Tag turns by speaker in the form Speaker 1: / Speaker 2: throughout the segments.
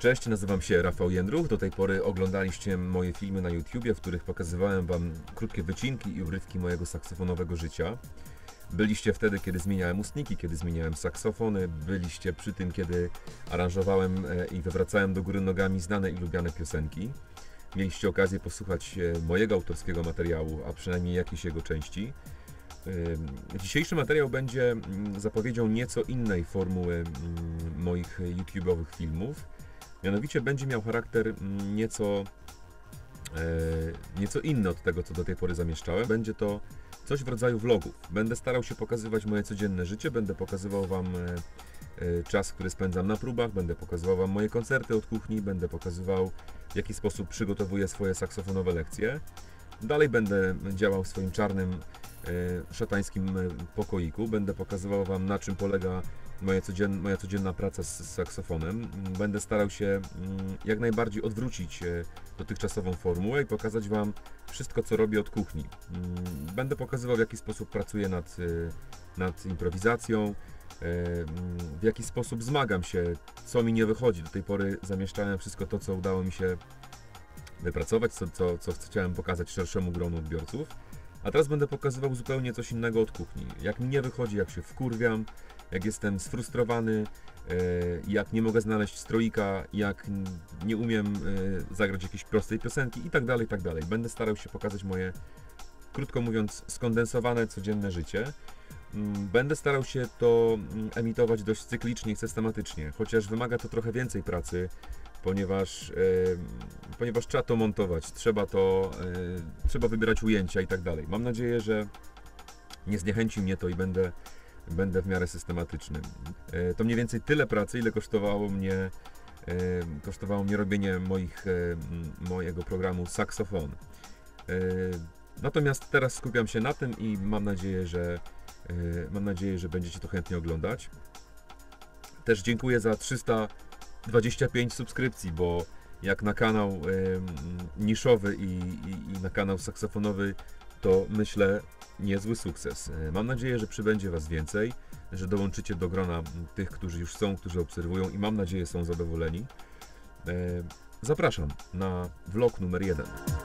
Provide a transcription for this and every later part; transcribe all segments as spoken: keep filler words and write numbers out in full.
Speaker 1: Cześć, nazywam się Rafał Jędruch. Do tej pory oglądaliście moje filmy na YouTubie, w których pokazywałem Wam krótkie wycinki i urywki mojego saksofonowego życia. Byliście wtedy, kiedy zmieniałem ustniki, kiedy zmieniałem saksofony. Byliście przy tym, kiedy aranżowałem i wywracałem do góry nogami znane i lubiane piosenki. Mieliście okazję posłuchać mojego autorskiego materiału, a przynajmniej jakiejś jego części. Dzisiejszy materiał będzie zapowiedzią nieco innej formuły moich YouTube'owych filmów. Mianowicie będzie miał charakter nieco, nieco inny od tego, co do tej pory zamieszczałem. Będzie to coś w rodzaju vlogów. Będę starał się pokazywać moje codzienne życie, będę pokazywał Wam czas, który spędzam na próbach, będę pokazywał Wam moje koncerty od kuchni, będę pokazywał, w jaki sposób przygotowuję swoje saksofonowe lekcje. Dalej będę działał w swoim czarnym, szatańskim pokoiku. Będę pokazywał Wam, na czym polega moja codzienna, moja codzienna praca z saksofonem. Będę starał się jak najbardziej odwrócić dotychczasową formułę i pokazać Wam wszystko, co robię od kuchni. Będę pokazywał, w jaki sposób pracuję nad, nad improwizacją, w jaki sposób zmagam się, co mi nie wychodzi. Do tej pory zamieszczałem wszystko to, co udało mi się wypracować, co, co, co chciałem pokazać szerszemu gronu odbiorców. A teraz będę pokazywał zupełnie coś innego od kuchni. Jak mi nie wychodzi, jak się wkurwiam, jak jestem sfrustrowany, jak nie mogę znaleźć stroika, jak nie umiem zagrać jakiejś prostej piosenki i tak dalej, i tak dalej. Będę starał się pokazać moje, krótko mówiąc, skondensowane codzienne życie. Będę starał się to emitować dość cyklicznie i systematycznie, chociaż wymaga to trochę więcej pracy, ponieważ, e, ponieważ trzeba to montować, trzeba to, e, trzeba wybierać ujęcia i tak dalej. Mam nadzieję, że nie zniechęci mnie to i będę, będę w miarę systematyczny. E, to mniej więcej tyle pracy, ile kosztowało mnie, e, kosztowało mnie robienie moich, e, mojego programu Saksofon. E, natomiast teraz skupiam się na tym i mam nadzieję, że, e, mam nadzieję, że będziecie to chętnie oglądać. Też dziękuję za trzysta dwadzieścia pięć subskrypcji, bo jak na kanał e, niszowy i, i, i na kanał saksofonowy, to myślę niezły sukces. E, mam nadzieję, że przybędzie Was więcej, że dołączycie do grona tych, którzy już są, którzy obserwują i mam nadzieję są zadowoleni. E, zapraszam na vlog numer jeden.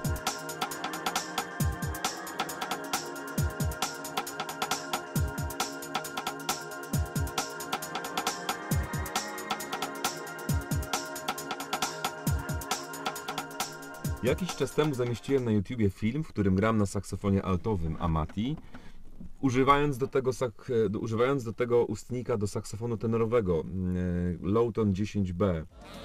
Speaker 1: Jakiś czas temu zamieściłem na YouTubie film, w którym gram na saksofonie altowym Amati, używając do tego, sak, używając do tego ustnika do saksofonu tenorowego Lowton dziesięć B.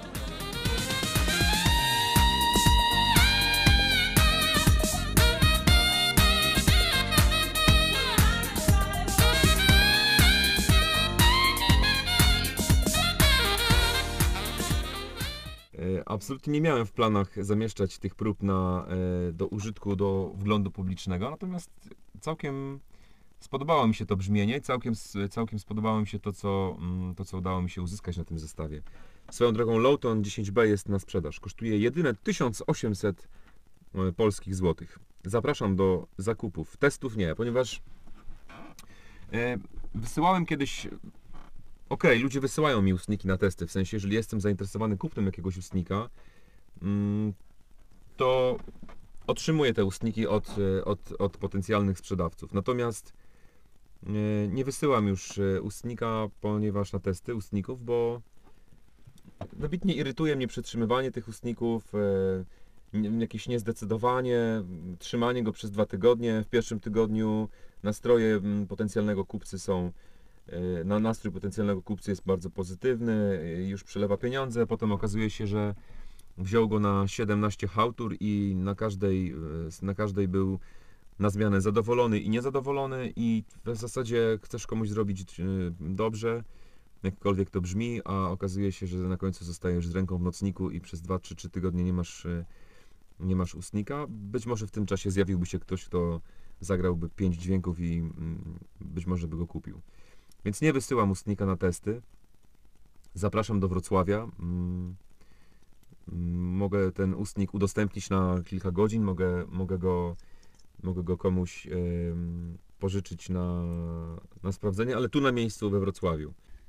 Speaker 1: Absolutnie nie miałem w planach zamieszczać tych prób na, do użytku, do wglądu publicznego, natomiast całkiem spodobało mi się to brzmienie, całkiem, całkiem spodobało mi się to co, to, co udało mi się uzyskać na tym zestawie. Swoją drogą Lowton dziesięć B jest na sprzedaż, kosztuje jedyne tysiąc osiemset polskich złotych. Zapraszam do zakupów, testów nie, ponieważ wysyłałem kiedyś... Ok, ludzie wysyłają mi ustniki na testy, w sensie, jeżeli jestem zainteresowany kupnem jakiegoś ustnika, to otrzymuję te ustniki od, od, od potencjalnych sprzedawców. Natomiast nie wysyłam już ustnika, ponieważ na testy ustników, bo wybitnie irytuje mnie przetrzymywanie tych ustników, jakieś niezdecydowanie, trzymanie go przez dwa tygodnie. W pierwszym tygodniu nastroje potencjalnego kupcy są Na nastrój potencjalnego kupcy jest bardzo pozytywny, już przelewa pieniądze, potem okazuje się, że wziął go na siedemnaście hałtur i na każdej, na każdej był na zmianę zadowolony i niezadowolony i w zasadzie chcesz komuś zrobić dobrze, jakkolwiek to brzmi, a okazuje się, że na końcu zostajesz z ręką w nocniku i przez dwa trzy tygodnie nie masz, nie masz ustnika. Być może w tym czasie zjawiłby się ktoś, kto zagrałby pięć dźwięków i być może by go kupił. Więc nie wysyłam ustnika na testy. Zapraszam do Wrocławia. Mogę ten ustnik udostępnić na kilka godzin, mogę, mogę, go, mogę go komuś pożyczyć na, na sprawdzenie, ale tu na miejscu we Wrocławiu.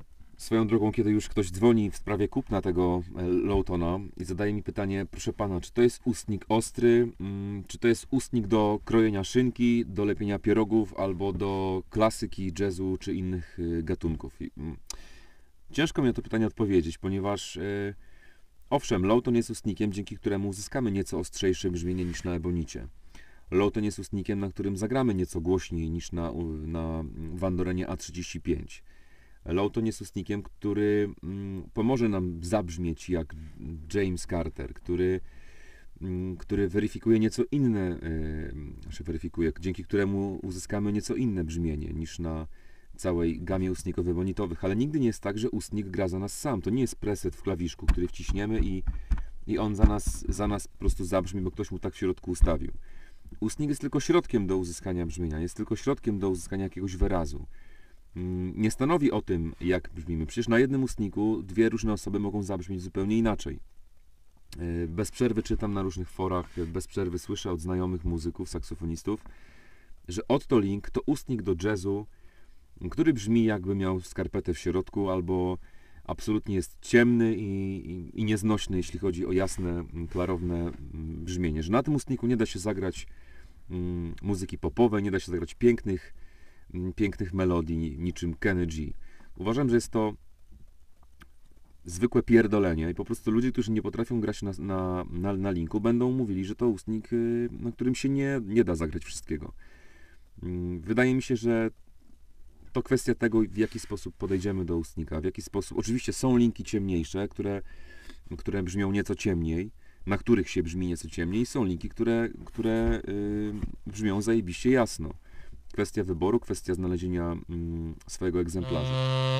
Speaker 1: Swoją drogą, kiedy już ktoś dzwoni w sprawie kupna tego Lowtona i zadaje mi pytanie, proszę pana, czy to jest ustnik ostry, czy to jest ustnik do krojenia szynki, do lepienia pierogów, albo do klasyki, jazzu, czy innych gatunków. Ciężko mi na to pytanie odpowiedzieć, ponieważ owszem, Lowton jest ustnikiem, dzięki któremu uzyskamy nieco ostrzejsze brzmienie niż na ebonicie. Lowton jest ustnikiem, na którym zagramy nieco głośniej niż na, na Vandorenie A trzydzieści pięć. Lowton jest ustnikiem, który mm, pomoże nam zabrzmieć jak James Carter, który, mm, który weryfikuje nieco inne, yy, znaczy weryfikuje, dzięki któremu uzyskamy nieco inne brzmienie niż na całej gamie ustników ebonitowych, ale nigdy nie jest tak, że ustnik gra za nas sam. To nie jest preset w klawiszku, który wciśniemy i, i on za nas, za nas po prostu zabrzmi, bo ktoś mu tak w środku ustawił. Ustnik jest tylko środkiem do uzyskania brzmienia, jest tylko środkiem do uzyskania jakiegoś wyrazu. Nie stanowi o tym, jak brzmimy. Przecież na jednym ustniku dwie różne osoby mogą zabrzmieć zupełnie inaczej. Bez przerwy czytam na różnych forach, bez przerwy słyszę od znajomych muzyków, saksofonistów, że Otto Link to ustnik do jazzu, który brzmi jakby miał skarpetę w środku, albo absolutnie jest ciemny i, i, i nieznośny, jeśli chodzi o jasne, klarowne brzmienie. Że na tym ustniku nie da się zagrać mm, muzyki popowej, nie da się zagrać pięknych, mm, pięknych melodii, niczym Kenny G. Uważam, że jest to zwykłe pierdolenie i po prostu ludzie, którzy nie potrafią grać na, na, na, na linku, będą mówili, że to ustnik, na którym się nie, nie da zagrać wszystkiego. Wydaje mi się, że to kwestia tego, w jaki sposób podejdziemy do ustnika, w jaki sposób... Oczywiście są linki ciemniejsze, które, które brzmią nieco ciemniej, na których się brzmi nieco ciemniej, i są linki, które, które yy, brzmią zajebiście jasno. Kwestia wyboru, kwestia znalezienia yy, swojego egzemplarza.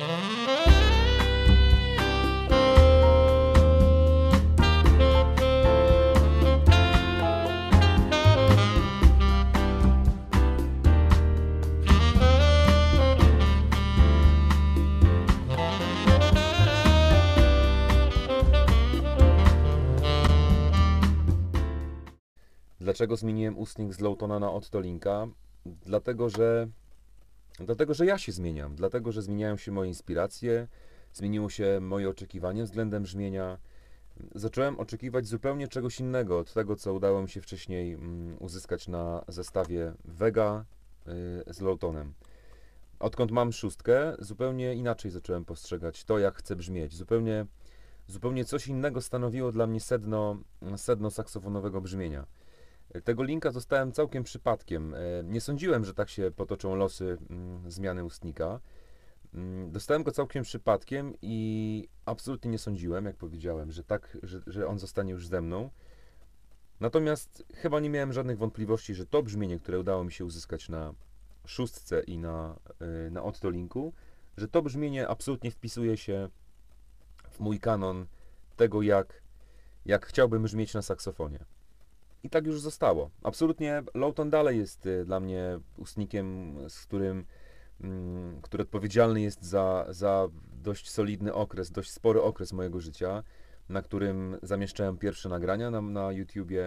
Speaker 1: Dlaczego zmieniłem ustnik z Lowtona na Otto Linka? Dlatego, że dlatego, że ja się zmieniam. Dlatego, że zmieniają się moje inspiracje, zmieniło się moje oczekiwanie względem brzmienia. Zacząłem oczekiwać zupełnie czegoś innego od tego, co udało mi się wcześniej uzyskać na zestawie Vega z Lowtonem. Odkąd mam szóstkę, zupełnie inaczej zacząłem postrzegać to, jak chcę brzmieć. Zupełnie, zupełnie coś innego stanowiło dla mnie sedno, sedno saksofonowego brzmienia. Tego linka dostałem całkiem przypadkiem. Nie sądziłem, że tak się potoczą losy zmiany ustnika. Dostałem go całkiem przypadkiem i absolutnie nie sądziłem, jak powiedziałem, że tak, że, że on zostanie już ze mną. Natomiast chyba nie miałem żadnych wątpliwości, że to brzmienie, które udało mi się uzyskać na szóstce i na, na Otto Linku, że to brzmienie absolutnie wpisuje się w mój kanon tego, jak, jak chciałbym brzmieć na saksofonie. I tak już zostało. Absolutnie Lowton dalej jest dla mnie ustnikiem, z którym, który odpowiedzialny jest za, za dość solidny okres, dość spory okres mojego życia, na którym zamieszczałem pierwsze nagrania na, na YouTubie,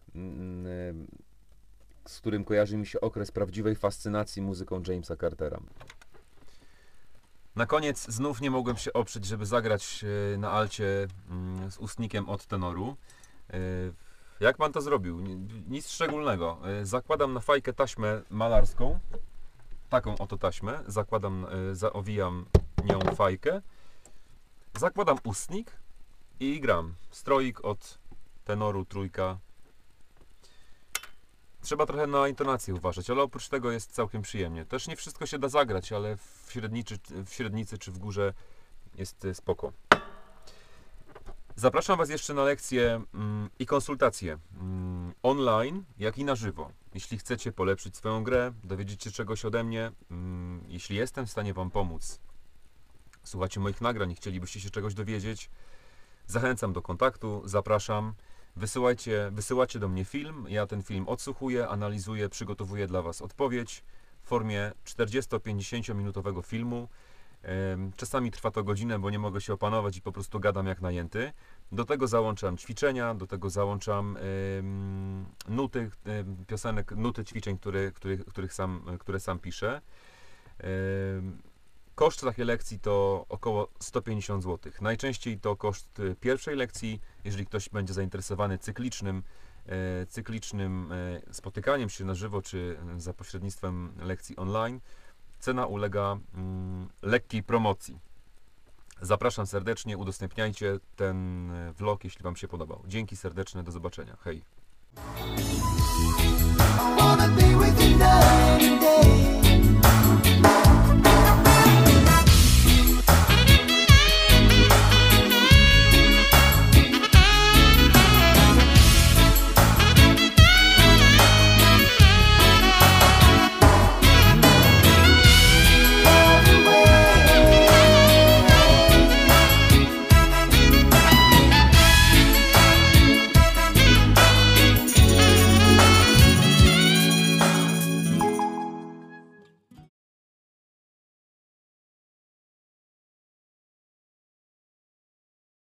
Speaker 1: z którym kojarzy mi się okres prawdziwej fascynacji muzyką Jamesa Cartera. Na koniec znów nie mogłem się oprzeć, żeby zagrać na alcie z ustnikiem od tenoru. Jak pan to zrobił? Nic szczególnego. Zakładam na fajkę taśmę malarską, taką oto taśmę, zakładam, zaowijam nią fajkę, zakładam ustnik i gram. Stroik od tenoru trójka. Trzeba trochę na intonację uważać, ale oprócz tego jest całkiem przyjemnie. Też nie wszystko się da zagrać, ale w, średnicy, w średnicy czy w górze jest spoko. Zapraszam Was jeszcze na lekcje mm, i konsultacje mm, online, jak i na żywo. Jeśli chcecie polepszyć swoją grę, dowiedzieć się czegoś ode mnie, mm, jeśli jestem w stanie Wam pomóc, słuchacie moich nagrań i chcielibyście się czegoś dowiedzieć, zachęcam do kontaktu, zapraszam. Wysyłajcie, wysyłacie do mnie film, ja ten film odsłuchuję, analizuję, przygotowuję dla Was odpowiedź w formie czterdziesto-pięćdziesięciominutowego filmu. Czasami trwa to godzinę, bo nie mogę się opanować i po prostu gadam jak najęty. Do tego załączam ćwiczenia, do tego załączam ym, nuty ym, piosenek, nuty ćwiczeń, które, których, których sam, które sam piszę. Ym, Koszt takiej lekcji to około sto pięćdziesiąt złotych. Najczęściej to koszt pierwszej lekcji, jeżeli ktoś będzie zainteresowany cyklicznym, e, cyklicznym e, spotykaniem się na żywo, czy za pośrednictwem lekcji online. Cena ulega mm, lekkiej promocji. Zapraszam serdecznie, udostępniajcie ten vlog, jeśli Wam się podobał. Dzięki serdeczne, do zobaczenia. Hej!